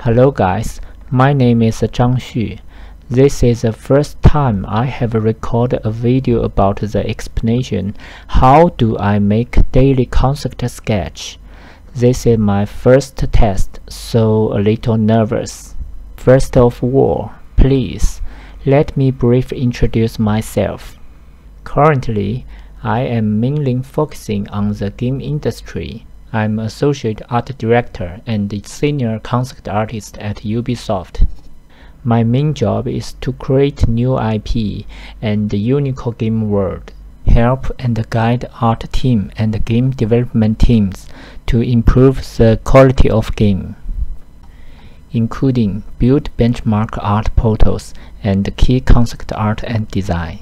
Hello guys, my name is Zhang Xu. This is the first time I have recorded a video about the explanation how do I make daily concept sketch. This is my first test, so a little nervous. First of all, please let me briefly introduce myself. Currently, I am mainly focusing on the game industry. I'm Associate Art Director and Senior Concept Artist at Ubisoft. My main job is to create new IP and the unique game world, help and guide art team and game development teams to improve the quality of game, including build benchmark art portals and key concept art and design.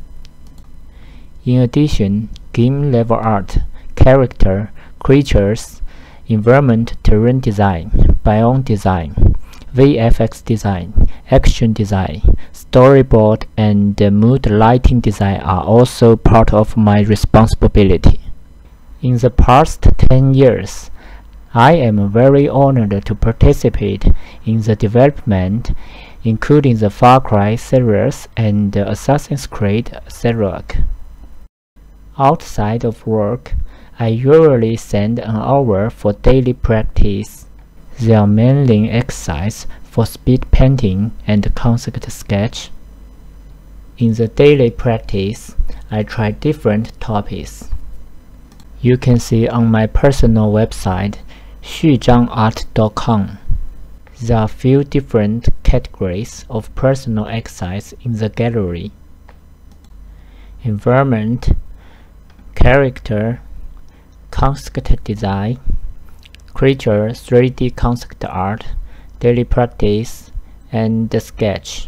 In addition, game level art, character, creatures, environment, terrain design, biome design, VFX design, action design, storyboard, and mood lighting design are also part of my responsibility. In the past 10 years, I am very honored to participate in the development, including the Far Cry series and Assassin's Creed Syndicate. Outside of work, I usually spend an hour for daily practice. They are mainly exercise for speed painting and concept sketch. In the daily practice, I try different topics. You can see on my personal website, xuzhangart.com. There are few different categories of personal exercise in the gallery: environment, character, concept design, creature 3D concept art, daily practice, and the sketch.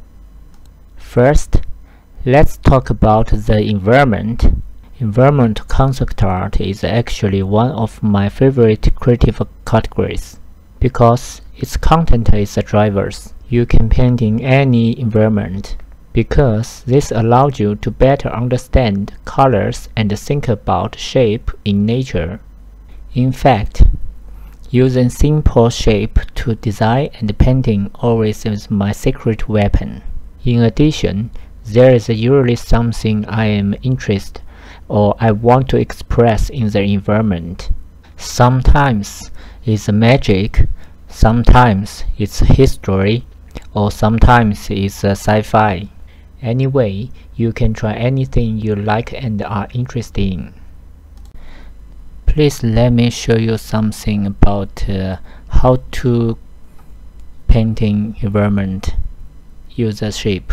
First, let's talk about the environment. Environment concept art is actually one of my favorite creative categories because its content is the drivers. You can paint in any environment because this allows you to better understand colors and think about shape in nature. In fact, using simple shape to design and painting always is my secret weapon. In addition, there is usually something I am interested or I want to express in the environment. Sometimes it's magic, sometimes it's history, or sometimes it's sci-fi. Anyway, you can try anything you like and are interested in. Please let me show you something about how to painting environment. Use a shape.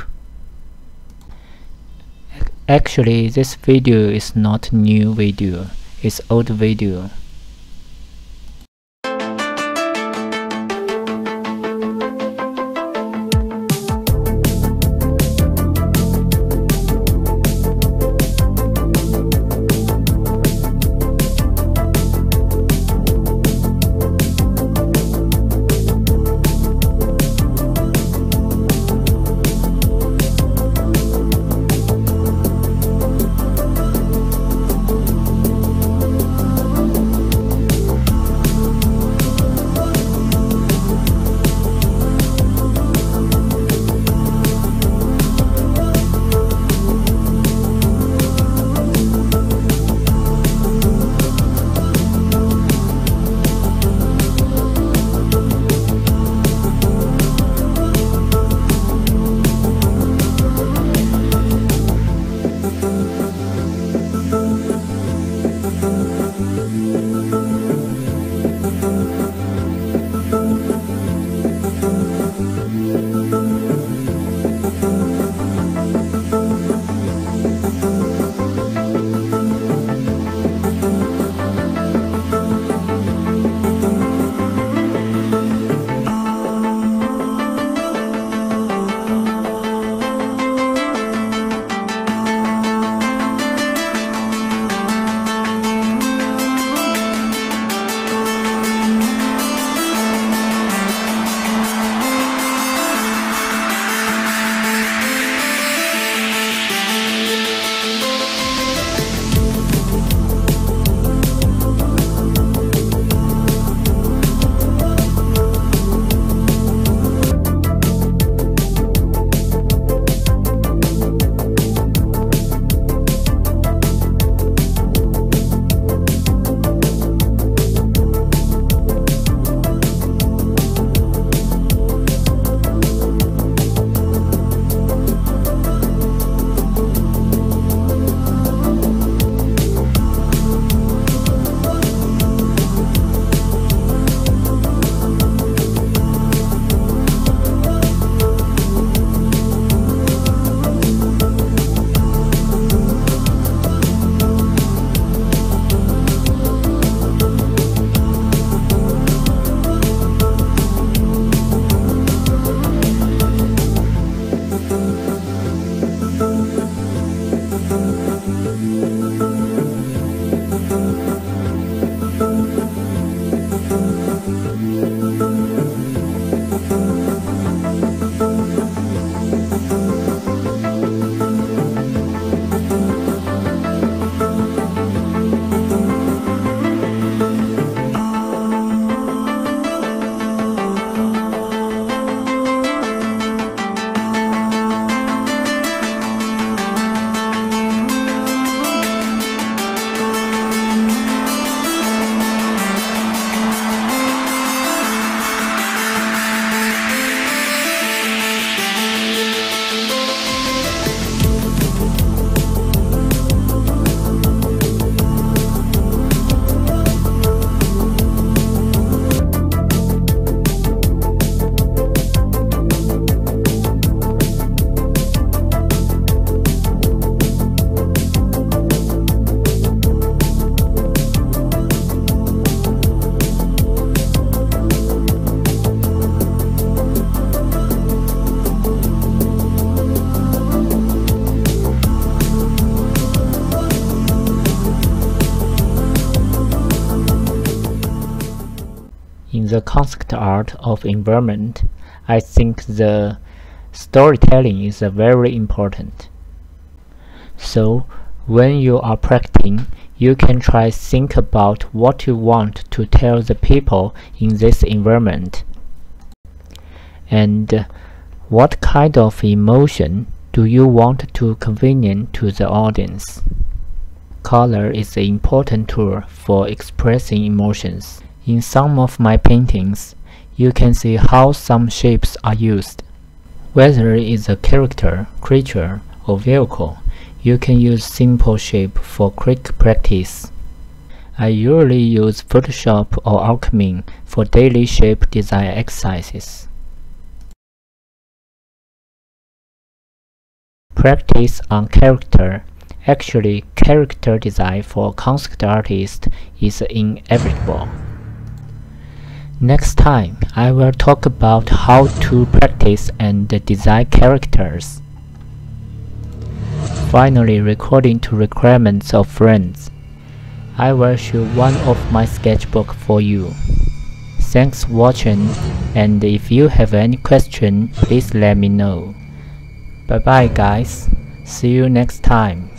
Actually, this video is not new video, it's old video. In the concept art of environment, I think the storytelling is very important. So, when you are practicing, you can try think about what you want to tell the people in this environment. And what kind of emotion do you want to convey to the audience? Color is an important tool for expressing emotions. In some of my paintings, you can see how some shapes are used. Whether it is a character, creature, or vehicle, you can use simple shape for quick practice. I usually use Photoshop or Alchemy for daily shape design exercises. Practice on character. Actually, character design for concept artists is inevitable. Next time, I will talk about how to practice and design characters. Finally, according to requirements of friends, I will show one of my sketchbook for you. Thanks for watching, and if you have any question, please let me know. Bye bye guys, see you next time.